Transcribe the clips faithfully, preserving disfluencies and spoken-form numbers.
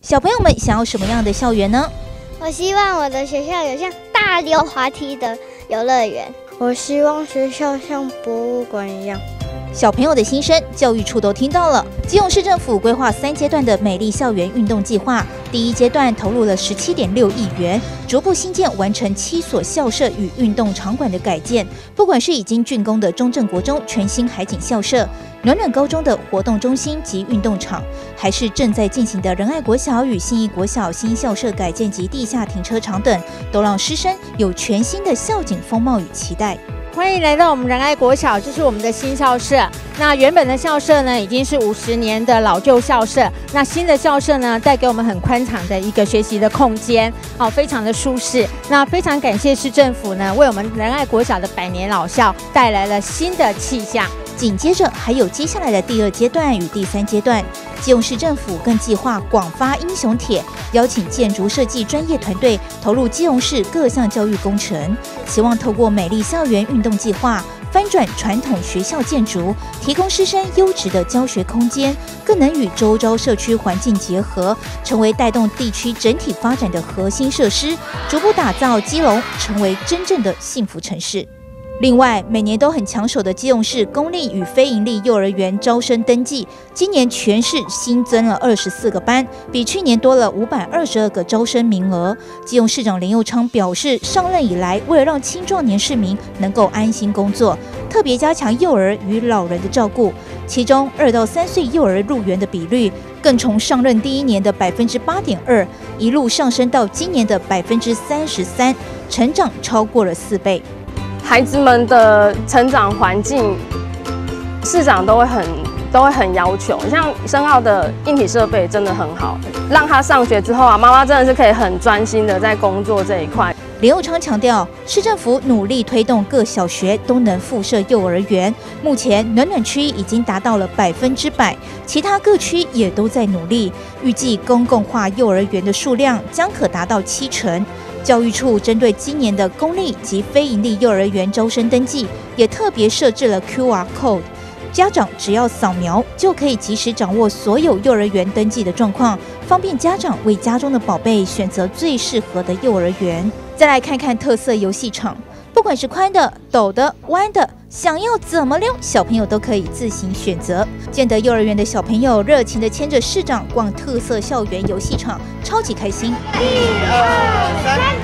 小朋友们想要什么样的校园呢？ 我希望我的学校有像大溜滑梯的游乐园。 我希望学校像博物馆一样。 小朋友的心声，教育处都听到了。基隆市政府规划三阶段的美丽校园运动计划，第一阶段投入了十七点六亿元，逐步新建完成七所校舍与运动场馆的改建。不管是已经竣工的中正国中全新海景校舍、暖暖高中的活动中心及运动场，还是正在进行的仁爱国小与信义国小新校舍改建及地下停车场等，都让师生有全新的校景风貌与期待。 欢迎来到我们仁爱国小，这是我们的新校舍。那原本的校舍呢，已经是五十年的老旧校舍。那新的校舍呢，带给我们很宽敞的一个学习的空间，好，非常的舒适。那非常感谢市政府呢，为我们仁爱国小的百年老校带来了新的气象。 紧接着还有接下来的第二阶段与第三阶段，基隆市政府更计划广发英雄帖，邀请建筑设计专业团队投入基隆市各项教育工程，期望透过美丽校园运动计划，翻转传统学校建筑，提供师生优质的教学空间，更能与周遭社区环境结合，成为带动地区整体发展的核心设施，逐步打造基隆成为真正的幸福城市。另外，每年都很抢手的基隆市公立与非营利幼儿园招生登记，今年全市新增了二十四个班，比去年多了五百二十二个招生名额。基隆市长林右昌表示，上任以来，为了让青壮年市民能够安心工作，特别加强幼儿与老人的照顾，其中二到三岁幼儿入园的比率，更从上任第一年的百分之八点二，一路上升到今年的百分之三十三，成长超过了四倍。 孩子们的成长环境，市长都会很都会很要求。像深澳的硬体设备真的很好，让他上学之后啊，妈妈真的是可以很专心的在工作这一块。 林右昌强调，市政府努力推动各小学都能附设幼儿园，目前暖暖区已经达到了百分之百，其他各区也都在努力，预计公共化幼儿园的数量将可达到七成。教育处针对今年的公立及非营利幼儿园招生登记，也特别设置了 Q R code， 家长只要扫描就可以及时掌握所有幼儿园登记的状况，方便家长为家中的宝贝选择最适合的幼儿园。再来看看特色游戏场，不管是宽的、陡的、弯的，想要怎么溜，小朋友都可以自行选择。建德幼儿园的小朋友热情地牵着市长逛特色校园游戏场，超级开心。一二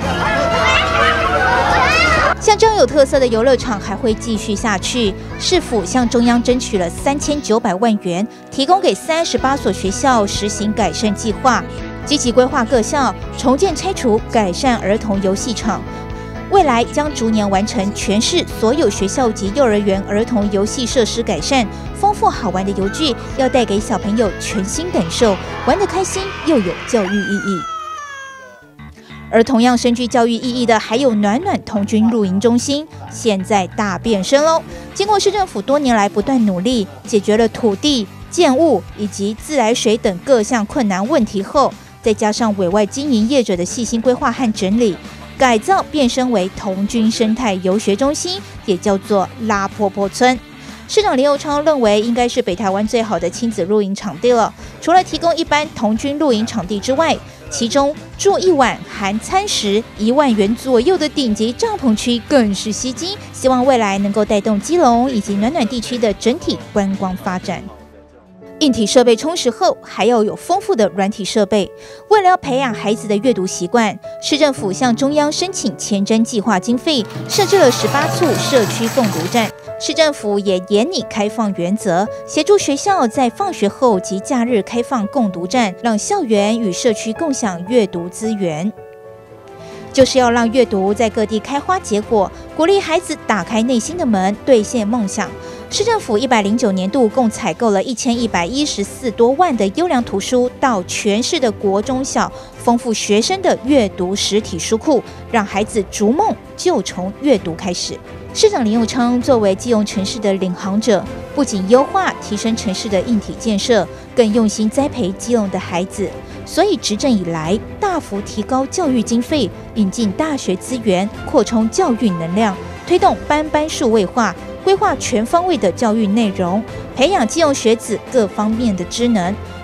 三，像这样有特色的游乐场还会继续下去。市府向中央争取了三千九百万元，提供给三十八所学校实行改善计划，积极规划各校重建、拆除、改善儿童游戏场。未来将逐年完成全市所有学校及幼儿园儿童游戏设施改善，丰富好玩的游具，要带给小朋友全新感受，玩得开心又有教育意义。而同样深具教育意义的，还有暖暖童军露营中心，现在大变身喽！经过市政府多年来不断努力，解决了土地、建物以及自来水等各项困难问题后，再加上委外经营业者的细心规划和整理，改造变身为童军生态游学中心，也叫做拉坡坡村。市长林右昌认为，应该是北台湾最好的亲子露营场地了。除了提供一般童军露营场地之外，其中住一晚含餐食一万元左右的顶级帐篷区更是吸睛，希望未来能够带动基隆以及暖暖地区的整体观光发展。硬体设备充实后，还要有丰富的软体设备。为了要培养孩子的阅读习惯，市政府向中央申请前瞻计划经费，设置了十八处社区共读站。市政府也严拟开放原则，协助学校在放学后及假日开放共读站，让校园与社区共享阅读资源。就是要让阅读在各地开花结果，鼓励孩子打开内心的门，兑现梦想。市政府一百零九年度共采购了一千一百一十四多万的优良图书，到全市的国中小，丰富学生的阅读实体书库，让孩子逐梦就从阅读开始。市长林右昌作为基隆城市的领航者，不仅优化提升城市的硬体建设，更用心栽培基隆的孩子。所以执政以来，大幅提高教育经费，引进大学资源，扩充教育能量，推动班班数位化，规划全方位的教育内容，培养基隆学子各方面的知能。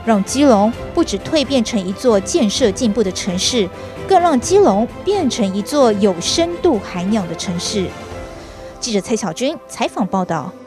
让基隆不只蜕变成一座建设进步的城市，更让基隆变成一座有深度涵养的城市。记者蔡小军采访报道。